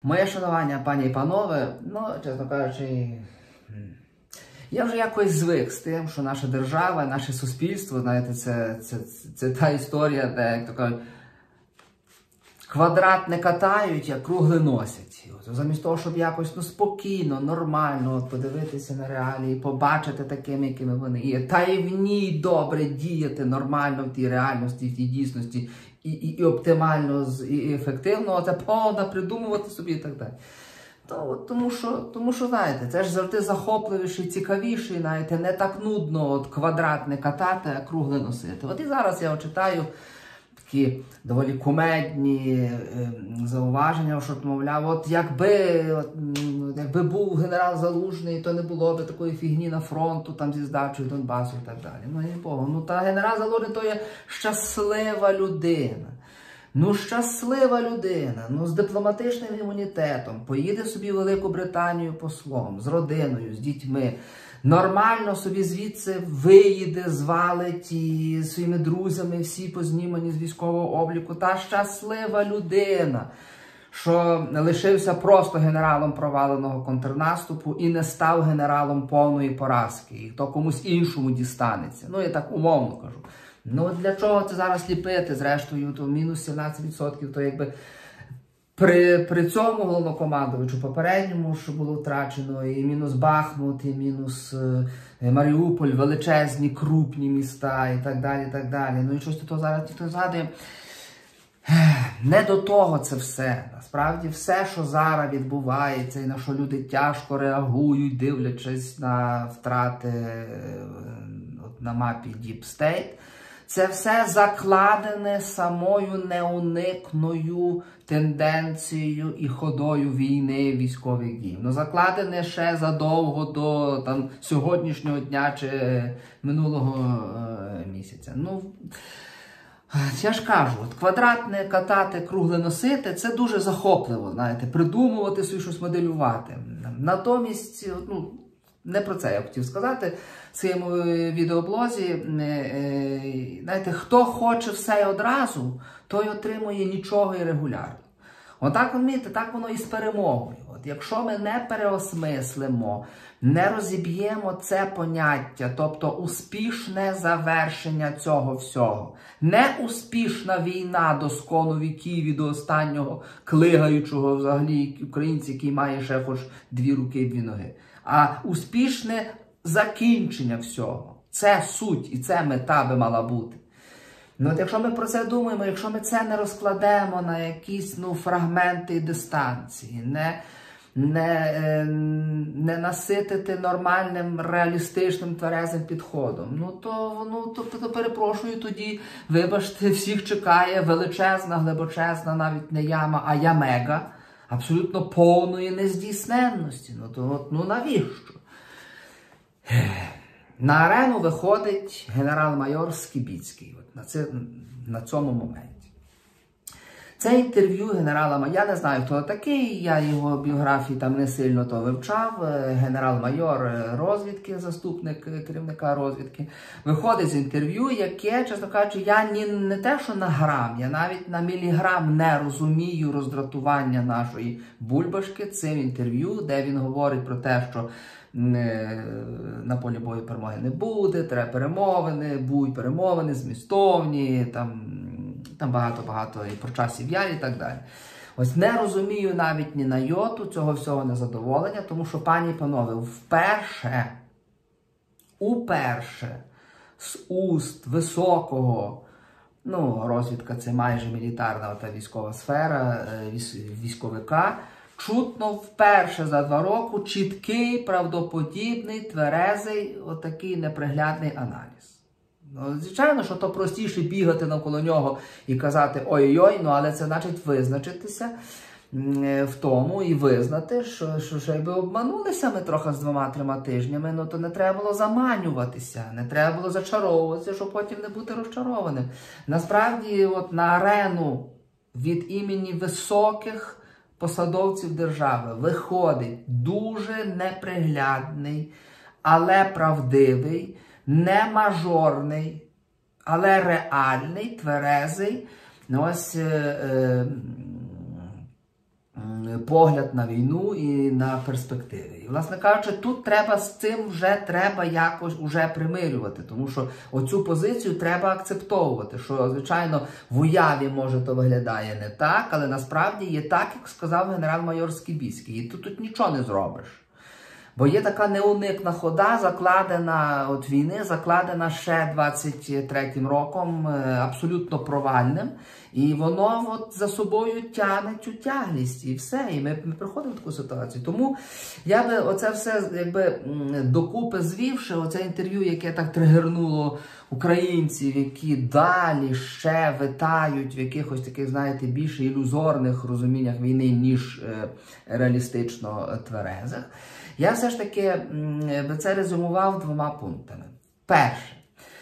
Моє шанування, пані і панове, чесно кажучи, я вже якось звик з тим, що наша держава, наше суспільство, знаєте, це та історія, де, як то кажуть, квадрат не катають, а круглий носять. Замість того, щоб якось спокійно, нормально подивитися на реалії, побачити такими, якими вони є, та і в ній добре діяти нормально в тій реальності, в тій дійсності, і оптимально, і ефективно, це повно придумувати собі і так далі. Тому що, знаєте, це ж завжди захопливіше і цікавіше, знаєте, не так нудно квадрат не катати, а кругле носити. От і зараз я читаю такі доволі кумедні зауваження, що, мовляв, якби був генерал Залужний, то не було б такої фігні на фронту, там зі здачею Донбасу і так далі. Та генерал Залужний то є щаслива людина. Щаслива людина, з дипломатичним імунітетом, поїде собі в Велику Британію послом, з родиною, з дітьми, нормально собі звідси виїде, звалить і своїми друзями всі познімані з військового обліку. Та щаслива людина, що лишився просто генералом проваленого контрнаступу і не став генералом повної поразки. І то комусь іншому дістанеться. Я так умовно кажу. Для чого це зараз ліпити, зрештою, то мінус 17%, то якби при цьому головнокомандувачу попередньому, що було втрачено, і мінус Бахмут, і мінус Маріуполь, величезні, крупні міста, і так далі, і так далі. І щось то зараз ніхто згадує. Не до того це все. Насправді, все, що зараз відбувається, і на що люди тяжко реагують, дивлячись на втрати на мапі Deep State, це все закладене самою неуникною тенденцією і ходою війни, військових дій. Закладене ще задовго до сьогоднішнього дня чи минулого місяця. Я ж кажу, квадратне катати, кругле носити, це дуже захопливо, знаєте, придумувати собі щось моделювати. Натомість, не про це я хотів сказати в своєму відеоблозі. Знаєте, хто хоче все і одразу, той отримує нічого і регулярно. Отак, розумієте, так воно і з перемогою. Якщо ми не переосмислимо, не розіб'ємо це поняття, тобто успішне завершення цього всього, не успішна війна до скону віків і до останнього клигаючого взагалі українця, який має ще хоч 2 руки і 2 ноги, а успішне закінчення всього. Це суть і це мета би мала бути. Якщо ми про це думаємо, якщо ми це не розкладемо на якісь фрагменти і дистанції, не наситити нормальним, реалістичним, тверезим підходом, то перепрошую, тоді, вибачте, всіх чекає величезна, глибочезна, навіть не яма, а ямега, абсолютно повної нездійсненності. Навіщо? На арену виходить генерал-майор Скібіцький на цьому моменті. Це інтерв'ю генерала, я не знаю, хто такий, я його біографії там не сильно то вивчав, генерал-майор розвідки, заступник керівника розвідки, виходить з інтерв'ю, яке, чесно кажучи, я не те, що на грам, я навіть на міліграм не розумію роздратування нашої бульбашки цим інтерв'ю, де він говорить про те, що на полі бою перемоги не буде, треба перемовини, будуть перемовини, змістовні, там багато-багато і про часів яр і так далі. Не розумію навіть ні на йоту цього всього незадоволення, тому що, пані і панове, уперше з уст високого, розвідка це майже мілітарна та військова сфера, військовика, чутно вперше за 2 роки чіткий, правдоподібний, тверезий, отакий неприглядний аналіз. Звичайно, що то простіше бігати навколо нього і казати ой-ой-ой, але це значить визначитися в тому і визнати, що якби обманулися ми трохи з 2-3 тижнями, то не треба було заманюватися, не треба було зачаровуватися, щоб потім не бути розчарованим. Насправді, на арену від імені високих посадовців держави виходить дуже неприглядний, але правдивий, не мажорний, але реальний, тверезий, погляд на війну і на перспективи. І, власне кажучи, тут треба з цим треба якось уже примирювати, тому що оцю позицію треба акцептовувати, що, звичайно, в уяві, може, то виглядає не так, але насправді є так, як сказав генерал-майор Скібіцький. І тут нічого не зробиш. Бо є така неуникна хода, закладена від війни, закладена ще 23-м роком, абсолютно провальним. І воно от за собою тягне цю тяглість. І все. І ми приходимо в таку ситуацію. Тому я би оце все якби докупи звівши, оце інтерв'ю, яке так тригернуло українців, які далі ще витають в якихось таких, знаєте, більш ілюзорних розуміннях війни, ніж реалістично тверезих. Я все ж таки це резюмував 2 пунктами. Перше.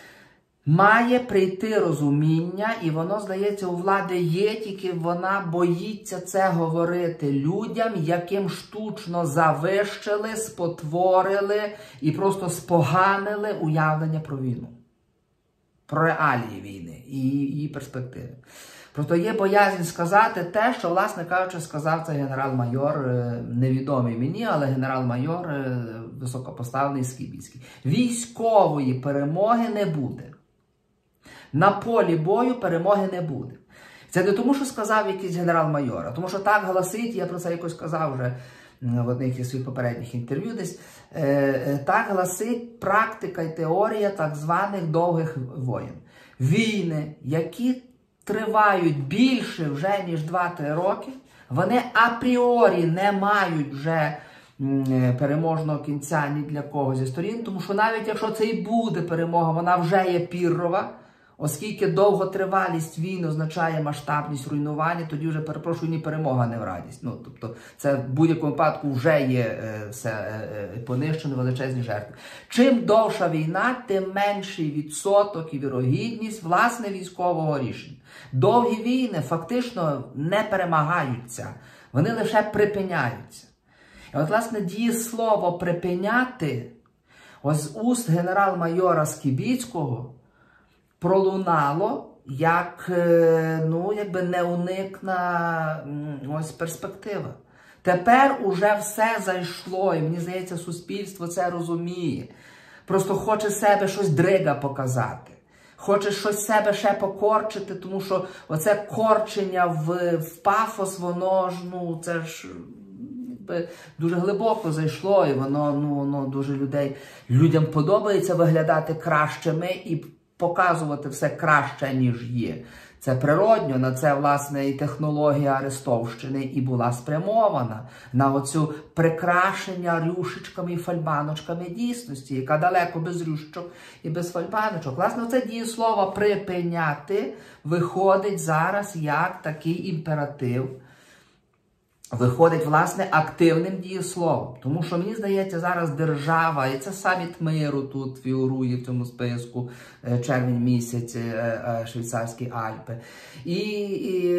Має прийти розуміння, і воно, здається, у влади є, тільки вона боїться це говорити людям, яким штучно завищили, спотворили і просто споганили уявлення про війну. Про реалії війни і її перспективи. Просто є боязнь сказати те, що, власне кажучи, сказав цей генерал-майор, невідомий мені, але генерал-майор високопоставлений Скібіцький. Військової перемоги не буде. На полі бою перемоги не буде. Це не тому, що сказав якийсь генерал-майор, а тому, що так гласить, я про це якось казав вже в одних із своїх попередніх інтерв'ю десь, так гласить практика і теорія так званих довгих воєн. Війни, які тривають більше вже, ніж 2-3 роки, вони апріорі не мають вже переможного кінця ні для кого зі сторін, тому що навіть якщо це і буде перемога, вона вже є піррова, оскільки довготривалість війн означає масштабність руйнування, тоді вже, перепрошую, ні перемога, не в радість. Ну, тобто, це в будь-якому випадку вже є все понищено, величезні жертви. Чим довша війна, тим менший відсоток і вірогідність, власне, військового рішення. Довгі війни фактично не перемагаються, вони лише припиняються. І от, власне, дієслово «припиняти» ось з уст генерал-майора Скібіцького пролунало як, ну, якби неуникна ось перспектива. Тепер уже все зайшло, і мені здається, суспільство це розуміє. Просто хоче себе щось дрига показати. Хоче щось себе ще покорчити, тому що оце корчення в пафос, воно ж, ну, це ж дуже глибоко зайшло, і воно дуже людям подобається виглядати кращими і показувати все краще, ніж є. Це природньо, на це, власне, і технологія Арестовщини і була спрямована, на оцю прикрашення рюшечками і фальбаночками дійсності, яка далеко без рюшечок і без фальбаночок. Власне, це дієслово «припиняти» виходить зараз як такий імператив, виходить, власне, активним дієсловом. Тому що, мені здається, зараз держава, і це саміт миру тут фігурує в цьому списку, червень місяць, Швейцарські Альпи. І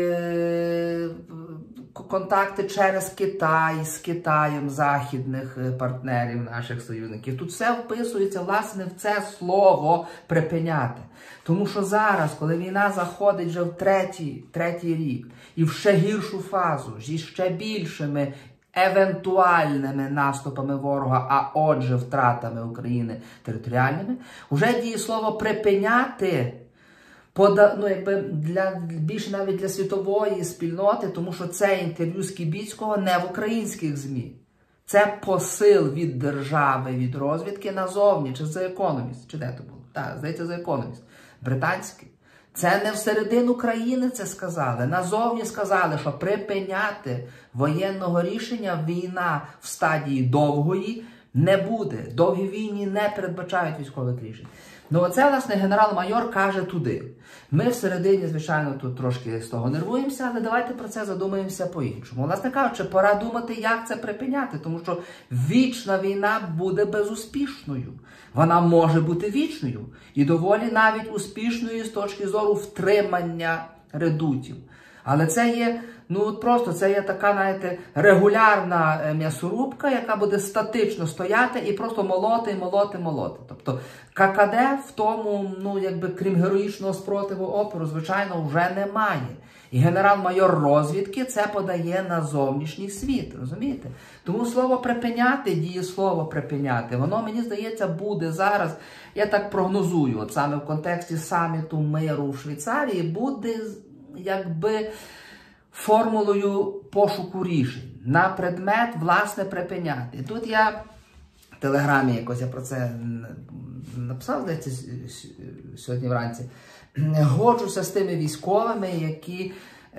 контакти через Китай, з Китаєм, західних партнерів, наших союзників. Тут все вписується, власне, в це слово «припиняти». Тому що зараз, коли війна заходить вже в третій рік, і в ще гіршу фазу, зі ще більшими евентуальними наступами ворога, а отже втратами України територіальними, вже дієслово «припиняти» ну, якби більше навіть для світової спільноти, тому що це інтерв'ю Скібіцького не в українських ЗМІ. Це посил від держави, від розвідки назовні, чи за Economist, чи де то було? Так, здається, за Economist. Британський. Це не всередину країни це сказали. Назовні сказали, що припиняти воєнного рішення війна в стадії довгої не буде. Довгі війни не передбачають військових рішень. Ну оце, власне, генерал-майор каже туди. Ми всередині, звичайно, тут трошки з того нервуємося, але давайте про це задумаємося по-іншому. Власне кажучи, пора думати, як це припиняти, тому що вічна війна буде безуспішною. Вона може бути вічною і доволі навіть успішною з точки зору втримання редутів. Але це є, ну просто це є така, знаєте, регулярна м'ясорубка, яка буде статично стояти і просто молоти. Тобто ККД в тому, ну якби крім героїчного спротиву опору, звичайно, вже немає. І генерал-майор розвідки це подає на зовнішній світ, розумієте? Тому слово «припиняти», дієслово «припиняти», воно, мені здається, буде зараз, я так прогнозую, от саме в контексті саміту миру в Швейцарії, буде якби формулою пошуку рішень на предмет, власне, припиняти. І тут я в Телеграмі якось я про це написав, здається, сьогодні вранці, годжуся з тими військовими, які,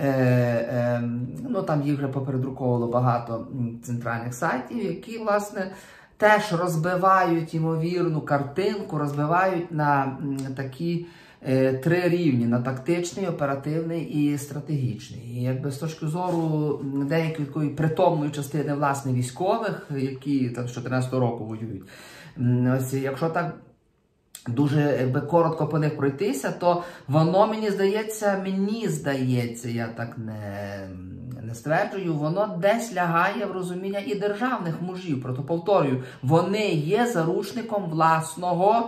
ну там їх вже попередруковувало багато центральних сайтів, які, власне, теж розбивають ймовірну картинку, розбивають на такі три рівні: на тактичний, оперативний і стратегічний. І якби з точки зору деякої такої притомної частини, власне, військових, які там з 2014 року воюють, ось якщо так дуже якби коротко по них пройтися, то воно, мені здається, я так не стверджую, воно десь лягає в розуміння і державних мужів. Проте, повторюю, вони є заручником власного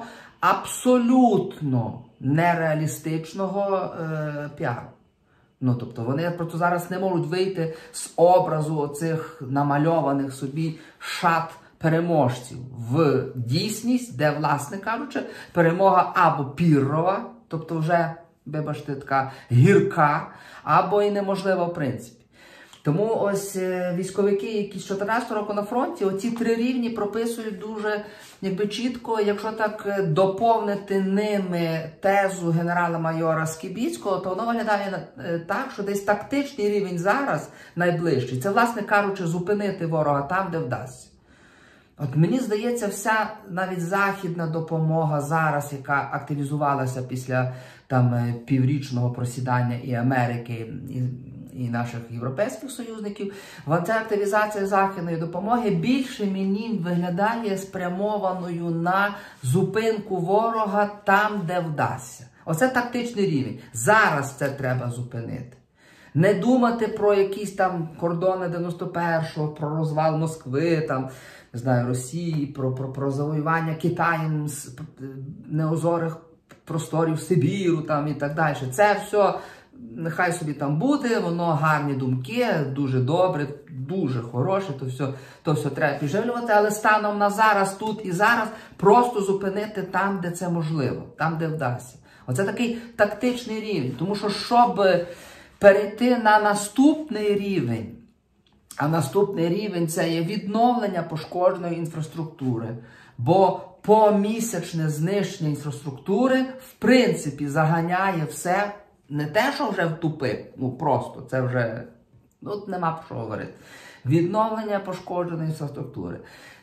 абсолютно нереалістичного піару. Ну, тобто, вони просто зараз не можуть вийти з образу оцих намальованих собі шат переможців в дійсність, де, власне кажучи, перемога або піррова, тобто вже, вибачте, така гірка, або і неможлива в принципі. Тому ось військовики, які з 2014 року на фронті, оці три рівні прописують дуже якби чітко. Якщо так доповнити ними тезу генерала-майора Скібіцького, то воно виглядає так, що десь тактичний рівень зараз найближчий. Це, власне кажучи, зупинити ворога там, де вдасться. От мені здається, вся навіть західна допомога зараз, яка активізувалася після там піврічного просідання і Америки, і наших європейських союзників, ця активізація західної допомоги більше мені виглядає спрямованою на зупинку ворога там, де вдасться. Оце тактичний рівень. Зараз це треба зупинити. Не думати про якісь там кордони 91-го, про розвал Москви, там, не знаю, Росії, про завоювання Китаєм з неозорих просторів Сибіру там, і так далі. Це все нехай собі там буде, воно гарні думки, дуже добре, дуже хороше, то все треба підживлювати, але станом на зараз, тут і зараз, просто зупинити там, де це можливо, там, де вдасться. Оце такий тактичний рівень, тому що, щоб перейти на наступний рівень, а наступний рівень – це є відновлення пошкодженої інфраструктури, бо помісячне знищення інфраструктури, в принципі, заганяє все, не те, що вже в тупик, ну просто, це вже, ну, нема про що говорити. Відновлення пошкодженої інфраструктури,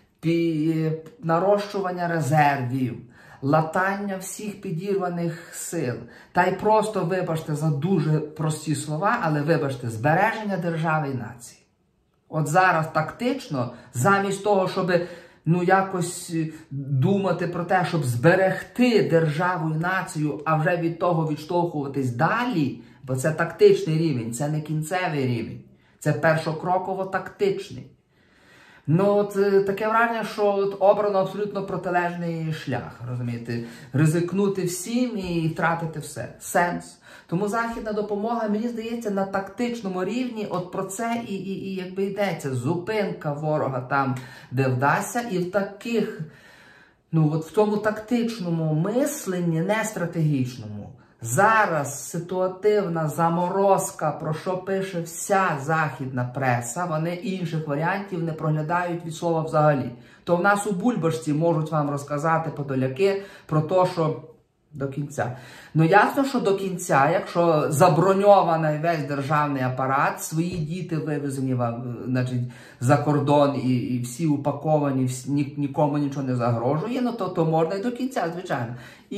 нарощування резервів, латання всіх підірваних сил. Та й просто, вибачте за дуже прості слова, але вибачте, збереження держави і нації. От зараз тактично, замість того, щоб ну якось думати про те, щоб зберегти державу і націю, а вже від того відштовхуватись далі, бо це тактичний рівень, це не кінцевий рівень, це першокроково-тактичний. Ну, от таке враження, що от обрано абсолютно протилежний шлях, розумієте, ризикнути всім і втратити все. Сенс. Тому західна допомога, мені здається, на тактичному рівні от про це і якби йдеться. Зупинка ворога там, де вдасться, і в таких, ну от в тому тактичному мисленні, не стратегічному, зараз ситуативна заморозка, про що пише вся західна преса, вони інших варіантів не проглядають від слова взагалі. То в нас у бульбашці можуть вам розказати подоляки про те, що до кінця. Ну ясно, що до кінця, якщо заброньований весь державний апарат, свої діти вивезені значить, за кордон і всі упаковані, нікому нічого не загрожує, ну то можна і до кінця, звичайно.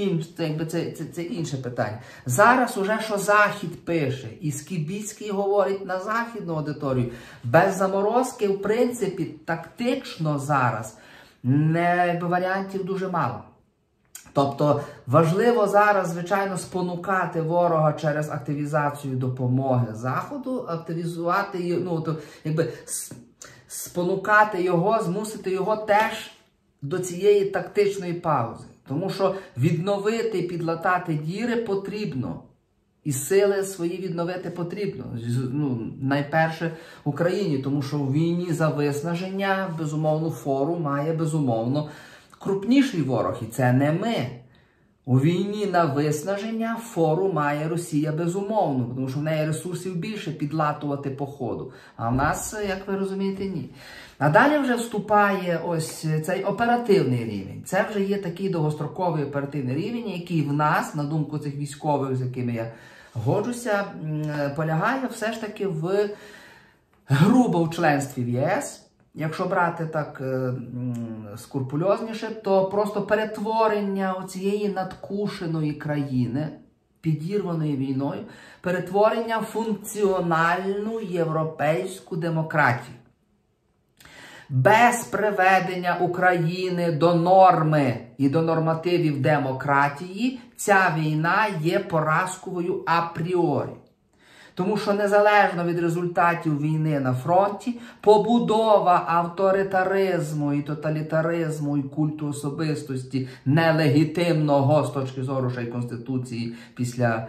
Це інше питання. Зараз уже, що Захід пише, і Скібіцький говорить на західну аудиторію, без заморозки, в принципі, тактично зараз варіантів дуже мало. Тобто важливо зараз, звичайно, спонукати ворога через активізацію допомоги Заходу, активізувати, спонукати його, змусити його теж до цієї тактичної паузи. Тому що відновити, підлатати діри потрібно. І сили свої відновити потрібно. Найперше Україні, тому що в війні за виснаження, безумовно, фору має, безумовно, крупніший ворог. І це не ми. У війні на виснаження фору має Росія, безумовно, тому що в неї ресурсів більше підлатувати по ходу. А в нас, як ви розумієте, ні. А далі вже вступає ось цей оперативний рівень. Це вже є такий довгостроковий оперативний рівень, який в нас, на думку цих військових, з якими я годжуся, полягає все ж таки грубо в членстві в ЄС. Якщо брати так скрупульозніше, то просто перетворення цієї надкушеної країни, підірваної війною, перетворення в функціональну європейську демократію. Без приведення України до норми і до нормативів демократії ця війна є поразковою апріорі. Тому що незалежно від результатів війни на фронті, побудова авторитаризму і тоталітаризму і культу особистості нелегітимного з точки зору ще й Конституції після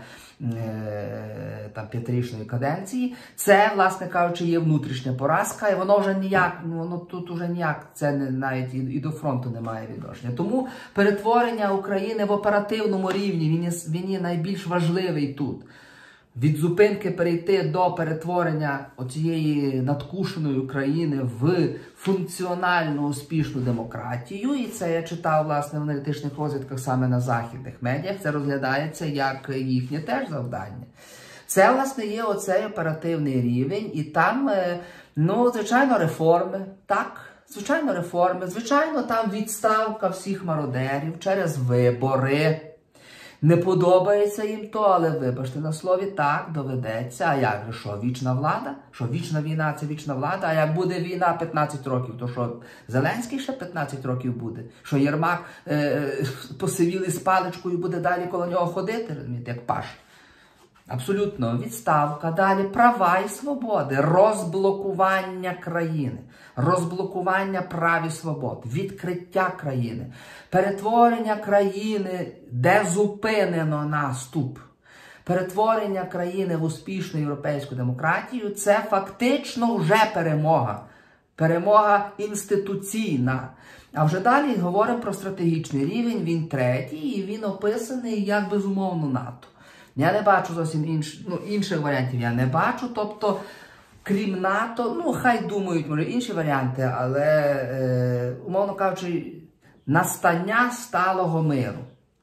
п'ятирічної каденції, це, власне кажучи, є внутрішня поразка, і воно вже ніяк, тут уже ніяк, це навіть і до фронту немає відношення. Тому перетворення України в оперативному рівні, він є найбільш важливий тут. Від зупинки перейти до перетворення оцієї надкушеної України в функціональну успішну демократію. І це я читав, власне, в аналітичних розвідках саме на західних медіях. Це розглядається як їхнє теж завдання. Це, власне, є оцей оперативний рівень. І там, звичайно, реформи. Так, звичайно, реформи. Звичайно, там відставка всіх мародерів через вибори. Не подобається їм то, але вибачте на слові, так, доведеться. А як же, що, вічна влада? Що вічна війна – це вічна влада? А як буде війна 15 років, то що, Зеленський ще 15 років буде? Що Єрмак посивілий з паличкою буде далі коло нього ходити, розумієте, як Паш? Абсолютно. Відставка. Далі права і свободи. Розблокування країни. Розблокування прав і свобод. Відкриття країни. Перетворення країни, де зупинено наступ. Перетворення країни в успішну європейську демократію – це фактично вже перемога. Перемога інституційна. А вже далі говоримо про стратегічний рівень, він третій, і він описаний як, безумовно, НАТО. Я не бачу зовсім інших варіантів, я не бачу, тобто, крім НАТО, хай думають, може, інші варіанти, але, умовно кажучи, настання сталого миру,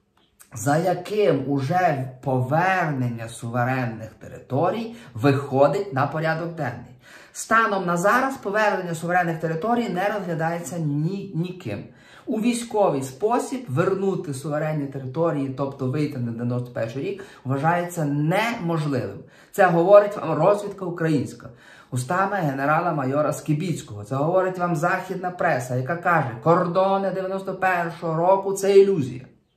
за яким уже повернення суверенних територій виходить на порядок денний. Станом на зараз повернення суверенних територій не розглядається ніким. У військовий спосіб вернути суверенні території, тобто вийти на 91 рік, вважається неможливим. Це говорить вам розвідка українська, устами генерала-майора Скібіцького. Це говорить вам західна преса, яка каже, кордони 91-го року – це ілюзія.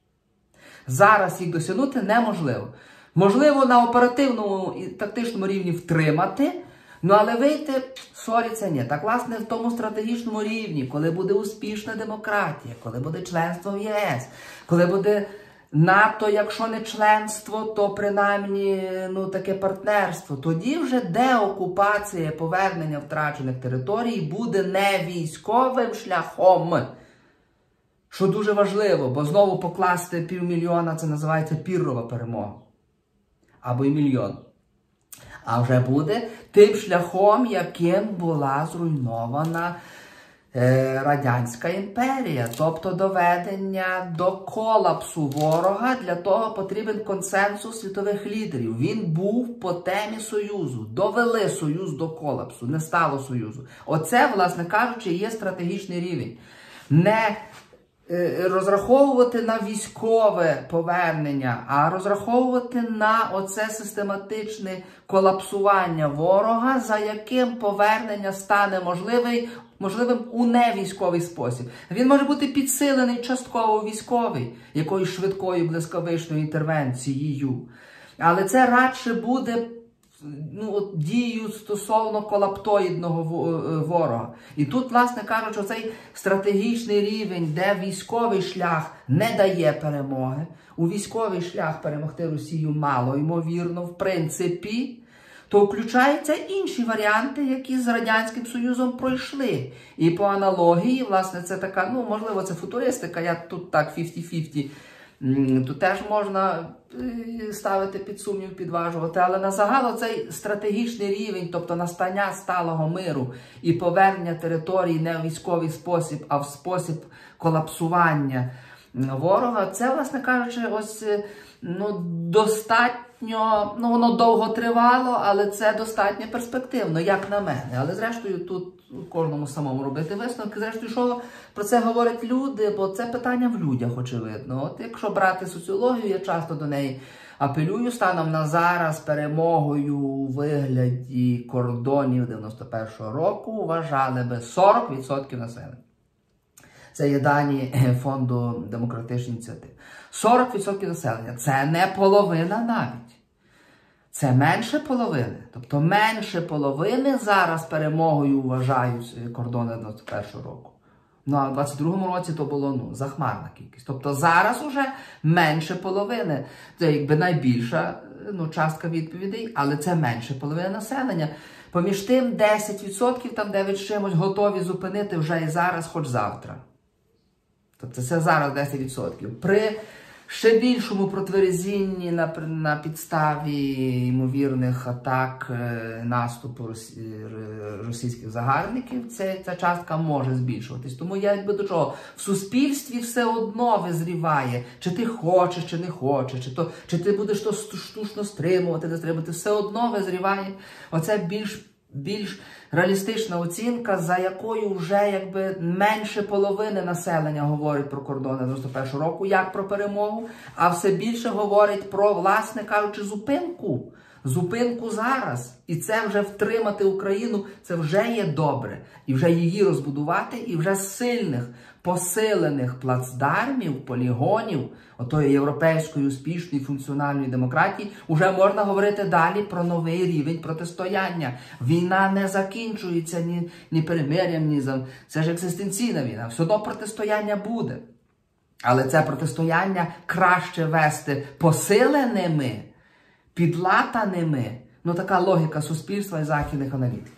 Зараз їх досягнути неможливо. Можливо, на оперативному і тактичному рівні втримати, але вийти, це ні. Так, власне, в тому стратегічному рівні, коли буде успішна демократія, коли буде членство в ЄС, коли буде НАТО, якщо не членство, то принаймні таке партнерство, тоді вже деокупація, повернення втрачених територій буде не військовим шляхом. Що дуже важливо, бо знову покласти 500 000 – це називається піррова перемога. Або й 1 мільйон. А вже буде тим шляхом, яким була зруйнована Радянська імперія. Тобто доведення до колапсу ворога, для того потрібен консенсус світових лідерів. Він був по темі Союзу. Довели Союз до колапсу, не стало Союзу. Оце, власне кажучи, є стратегічний рівень. Не розраховувати на військове повернення, а розраховувати на оце систематичне колапсування ворога, за яким повернення стане можливим у невійськовий спосіб. Він може бути підсилений частково військовий, якоюсь швидкою блискавичною інтервенцією. Але це радше буде дією стосовно колаптоїдного ворога. І тут, власне кажучи, цей стратегічний рівень, де військовий шлях не дає перемоги, у військовий шлях перемогти Росію мало ймовірно, в принципі, то включаються інші варіанти, які з Радянським Союзом пройшли. І по аналогії, власне, це така, можливо, це футуристика, я тут так 50-50, тут теж можна ставити під сумнів, підважувати, але на загал цей стратегічний рівень, тобто настання сталого миру і повернення території не в військовий спосіб, а в спосіб колапсування ворога, це, власне кажучи, ось достатньо, воно довго тривало, але це достатньо перспективно, як на мене. Але зрештою тут кожному самому робити висновки. Зрештою, що про це говорять люди, бо це питання в людях, очевидно. От якщо брати соціологію, я часто до неї апелюю, станом на зараз перемогою у вигляді кордонів 91-го року вважали би 40% населення. Це є дані Фонду демократичних ініціатив. 40% населення. Це не половина навіть. Це менше половини. Тобто менше половини зараз перемогою вважають кордони 91-го року. А в 22-му році то було захмарна кількість. Тобто зараз уже менше половини. Це якби найбільша частка відповідей, але це менше половини населення. Поміж тим 10%, там 9 з чимось, готові зупинити вже і зараз, хоч завтра. Тобто це зараз 10%. При ще більшому протверезінні на підставі ймовірних атак, наступу російських загарбників, ця частка може збільшуватись. Тому я якби до чого? В суспільстві все одно визріває, чи ти хочеш, чи не хочеш, чи ти будеш то штучно стримувати, не стримувати, все одно визріває оце більш реалістична оцінка, за якою вже якби менше половини населення говорить про кордони 91-го року, як про перемогу, а все більше говорить про, власне кажучи, зупинку. Зупинку зараз. І це вже втримати Україну, це вже є добре. І вже її розбудувати, і вже з сильних, посилених плацдармів, полігонів, отої європейської успішної функціональної демократії, вже можна говорити далі про новий рівень протистояння. Війна не закінчується ні перемир'ям, ні за... Це ж екзистенційна війна. Все одно протистояння буде. Але це протистояння краще вести посиленими, підлатаними. Така логіка суспільства і західних аналітиків.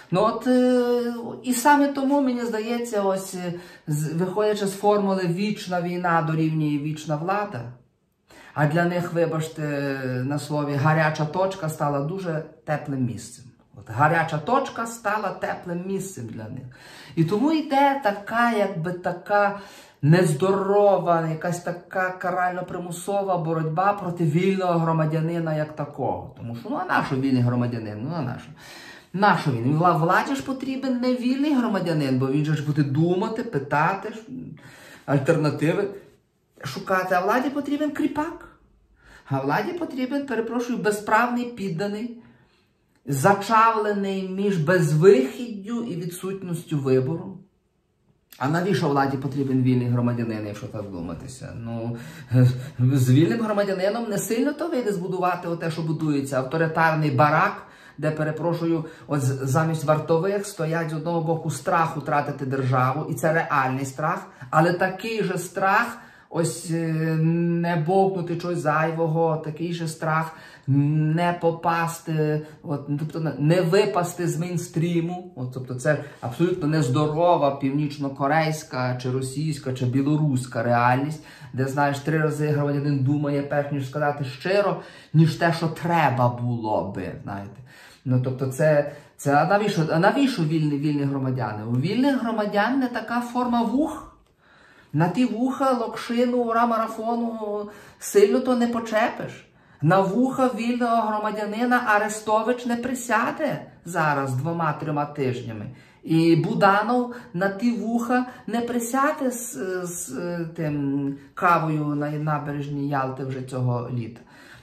І саме тому, мені здається, ось, виходячи з формули «вічна війна дорівнює вічна влада», а для них, вибачте, на слові «гаряча точка» стала дуже теплим місцем. Гаряча точка стала теплим місцем для них. І тому йде така нездорова, якась така карально-примусова боротьба проти вільного громадянина як такого. Тому що, а на що вільний громадянин? На що він? Владі ж потрібен не вільний громадянин, бо він же ж буде думати, питати, альтернативи шукати. А владі потрібен кріпак. А владі потрібен, перепрошую, безправний підданий, зачавлений між безвихіддю і відсутністю вибору. А навіщо владі потрібен вільний громадянин, якщо так думатися? З вільним громадянином не сильно то вийде збудувати те, що будується, авторитарний барак, де, перепрошую, ось замість вартових стоять з одного боку страх втратити державу, і це реальний страх, але такий же страх, ось не бовкнути чогось зайвого, такий же страх не попасти, тобто не випасти з мейнстріму, тобто це абсолютно нездорова північно-корейська, чи російська, чи білоруська реальність, де, знаєш, 3 рази громадянин думає, перш ніж сказати щиро, ніж те, що треба було би, знаєте. Тобто а навіщо вільні громадяни? У вільних громадян не така форма вух. На ті вуха, локшину, ура-марафону сильно то не почепиш. На вуха вільного громадянина Арестович не присяде зараз 2-3 тижнями. І Буданов на ті вуха не присяде з тим кавою на набережній Ялти вже цього літа.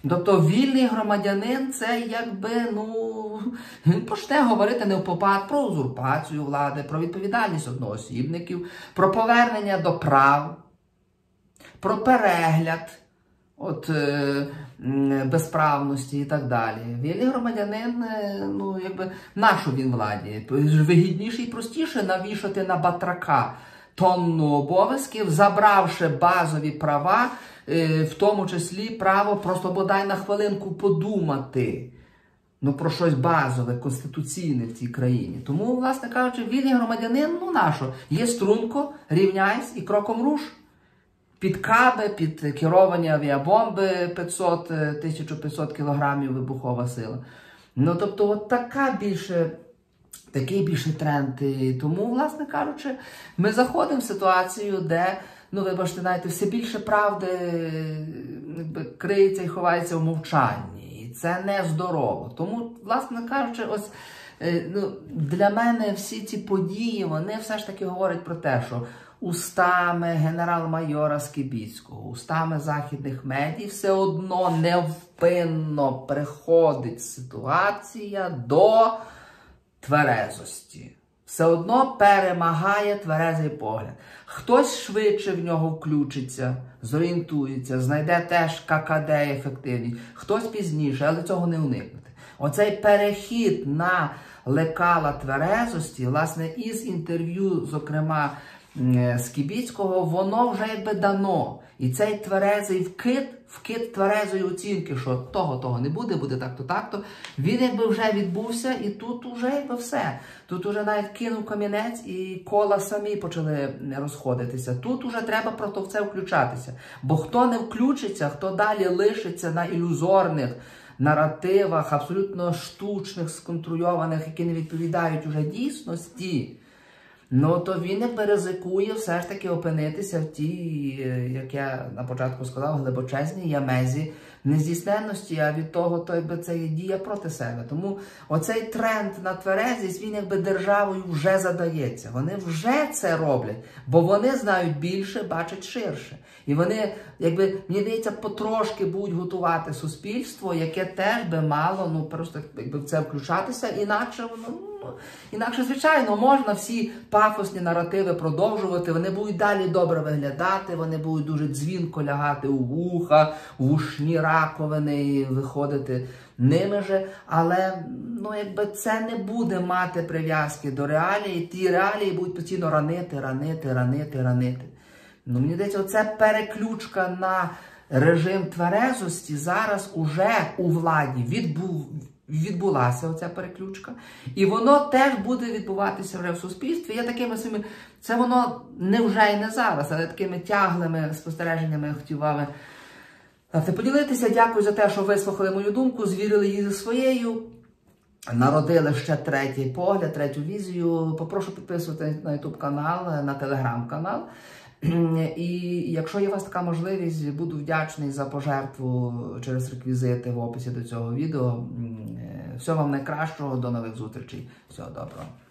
Тобто вільний громадянин це якби, він почне говорити не впопад про узурпацію влади, про відповідальність одноосібників, про повернення до прав, про перегляд безправності і так далі. Вільний громадянин, нащо він владі? Вигідніше і простіше навішати на батрака тонну обов'язків, забравши базові права, в тому числі право просто бодай на хвилинку подумати про щось базове, конституційне в цій країні. Тому, власне кажучи, вільний громадянин, нащо? Є струнко, рівняйсь і кроком руш. Під каби, під керовані авіабомби 1500 кілограмів вибухова сила. Тобто, такий більше тренд. І тому, власне кажучи, ми заходимо в ситуацію, де, вибачте, знаєте, все більше правди криється і ховається в мовчанні. І це нездорово. Тому, власне кажучи, для мене всі ці події, вони все ж таки говорять про те, що устами генерал-майора Скибіцького, устами західних медій все одно невпинно приходить ситуація до тверезості. Все одно перемагає тверезий погляд. Хтось швидше в нього включиться, зорієнтується, знайде теж ККД ефективність, хтось пізніше, але цього не уникнути. Оцей перехід на лекала тверезості, власне, із інтерв'ю, зокрема, Скибіцького, воно вже якби дано. І цей тверезий вкид тверезої оцінки, що того не буде, буде так-то, він якби вже відбувся, і тут уже якби все. Тут уже навіть кинув камінець, і кола самі почали розходитися. Тут уже треба проти це включатися. Бо хто не включиться, хто далі лишиться на ілюзорних наративах, абсолютно штучних, сконструйованих, які не відповідають уже дійсності, то він якби ризикує все ж таки опинитися в тій, як я на початку сказав, глибочезній ямезі нездійсненності, а від того, це є дія проти себе. Тому оцей тренд на тверезість, він якби державою вже задається. Вони вже це роблять, бо вони знають більше, бачать ширше. І вони, якби, мені здається, потрошки будуть готувати суспільство, яке теж би мало, просто якби в це включатися, інакше, звичайно, можна всі пафосні наративи продовжувати, вони будуть далі добре виглядати, вони будуть дуже дзвінко лягати у вуха, в ушні раковини і виходити ними же, але якби це не буде мати прив'язки до реалії, ті реалії будуть постійно ранити. Мені здається, оця переключка на режим тверезості зараз уже у владі відбулася оця переключка, і воно теж буде відбуватися вже в суспільстві. Я такими самими, це воно не вже і не зараз, але такими тяглими спостереженнями я хотів вами поділитися. Дякую за те, що вислухали мою думку, звірили її зі своєю, народили ще третій погляд, третю візію. Попрошу підписуватися на YouTube канал, на Telegram канал. І якщо є у вас така можливість, буду вдячний за пожертву через реквізити в описі до цього відео. Всього вам найкращого, до нових зустрічей. Всього доброго.